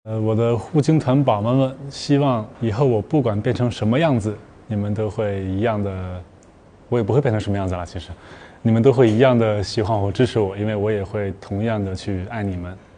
我的护青团宝宝们，希望以后我不管变成什么样子，你们都会一样的，我也不会变成什么样子了。其实，你们都会一样的喜欢我、支持我，因为我也会同样的去爱你们。